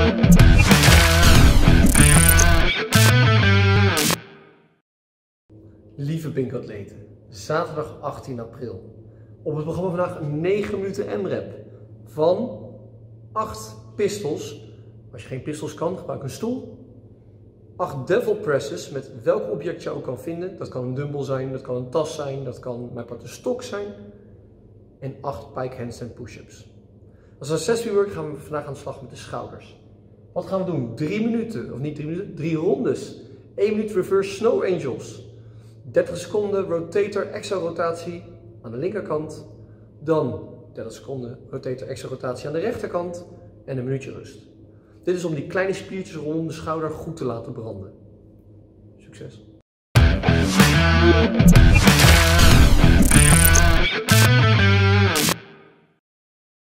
Lieve Binkatleten, zaterdag 18 april. Op het programma vandaag een 9 minuten M-rap van 8 pistols. Als je geen pistols kan, gebruik een stoel. 8 devil presses met welk object je ook kan vinden. Dat kan een dumbbell zijn, dat kan een tas zijn, dat kan mijn part een stok zijn. En 8 pike handstand push-ups. Als accessory work gaan we vandaag aan de slag met de schouders. Wat gaan we doen? 3 minuten, of niet 3 minuten, 3 rondes. 1 minuut reverse snow angels. 30 seconden rotator extra rotatie aan de linkerkant. Dan 30 seconden rotator extra rotatie aan de rechterkant. En een minuutje rust. Dit is om die kleine spiertjes rondom de schouder goed te laten branden. Succes!